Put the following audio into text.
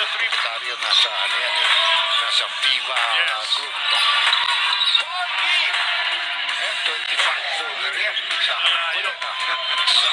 Tayo nasa ano yan eh. Nasa FIBA group. No? 25 footer yan. Sa